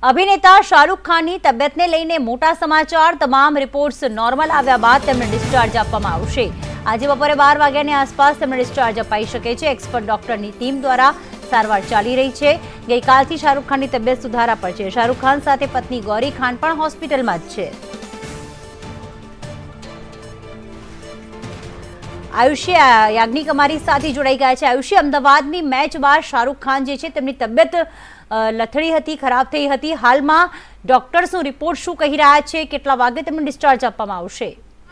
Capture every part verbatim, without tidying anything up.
અભિનેતા શાહરુખ ખાનની તબિયતને લઈને મોટા સમાચાર। તમામ રિપોર્ટ્સ નોર્મલ આવ્યા બાદ તેમને ડિસ્ચાર્જ આપવામાં આવશે। આજે બપોરે બાર વાગ્યાની આસપાસ તેમને ડિસ્ચાર્જ અપાઈ શકે છે। એક્સપર્ટ ડોક્ટરની ટીમ દ્વારા સારવાર ચાલી રહી છે। ગઈકાલથી શાહરુખ ખાનની તબિયત સુધારા પર છે। શાહરુખ ખાન સાથે પત્ની ગૌરી ખાન પણ હોસ્પિટલમાં જ છે। આયુષી યાજ્ઞિક અમારી સાથે જોડાઈ ગયા છે। આયુષી, અમદાવાદની મેચ બાદ શાહરુખ ખાન જે છે તેમની તબિયત લથડી હતી, ખરાબ થઈ હતી। હાલમાં ડોક્ટર્સનો રિપોર્ટ શું કહી રહ્યા છે? કેટલા વાગે તેમને ડિસ્ચાર્જ આપવામાં આવશે?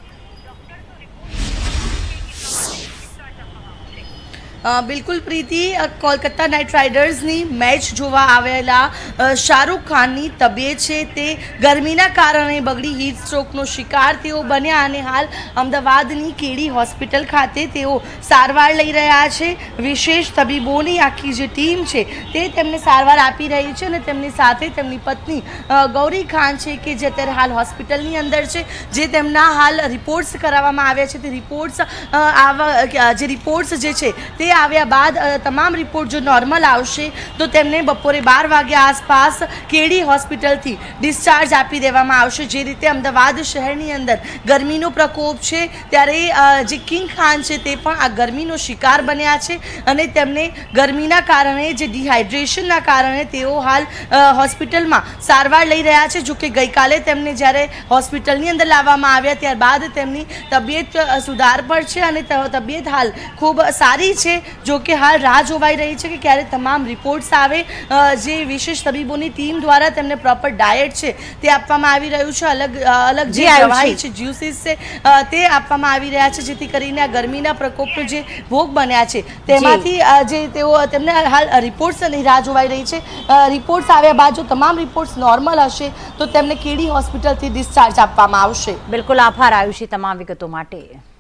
बिल्कुल प्रीति, कोलकाता नाइट राइडर्सनी मैच जोवा आवेला शाहरुख खाननी तबियत है ते गरमीना कारणे बगड़ी हीट स्ट्रोकनो शिकार तेओ बन्या अने हाल अमदावादनी केडी होस्पिटल खाते तेओ सारवार लई रह्या छे। विशेष तबीबोनी आखी जे टीम छे ते तेमने सारवार आपी रही छे अने तेमनी साथे तेमनी पत्नी गौरी खान छे के जे अत्यारे हाल होस्पिટલની અંદર છે। જે તેમના હાલ રિપોર્ટ્સ કરાવવામાં આવ્યા છે તે રિપોર્ટ્સ આવા જે રિપોર્ટ્સ જે છે તે આવ્યા બાદ તમામ રિપોર્ટ જો નોર્મલ આવશે તો તેમને બપોરે બાર વાગ્યા આસપાસ કેડી હોસ્પિટલથી ડિસ્ચાર્જ આપી દેવામાં આવશે। જે રીતે અમદાવાદ શહેરની અંદર ગરમીનો પ્રકોપ છે ત્યારે જે કિંગ ખાન છે તે પણ આ ગરમીનો શિકાર બન્યા છે અને તેમને ગરમીના કારણે જે ડિહાઇડ્રેશનના કારણે તેઓ હાલ હોસ્પિટલમાં સારવાર લઈ રહ્યા છે। જો કે ગઈકાલે તેમને જ્યારે હોસ્પિટલની અંદર લાવવામાં આવ્યા ત્યારબાદ તેમની તબિયત સુધાર પર છે અને તબિયત હાલ ખૂબ સારી છે। जो कि हाल राह जोवाई रही है कि क्यारे तमाम रिपोर्ट्स आवे। जे विशेष तबीबोनी टीम द्वारा तेमने प्रॉपर डायट है ते आपवामां आवी रह्युं छे। अलग अलग जे दवाई छे ज्यूसिस छे ते आपवामां आवी रह्या छे जेथी करीने गरमीना प्रकोपनो जे भोग बन्या छे तेमांथी जे तेओ तेमने हाल रिपोर्ट्सनी राह जोवाई रही है। रिपोर्ट्स आव्या बाद जो तमाम रिपोर्ट्स नॉर्मल हशे तो तेमने केडी होस्पिटलथी डिस्चार्ज आपवामां आवशे। बिल्कुल, आभार आयुषी तमाम विगतो माटे।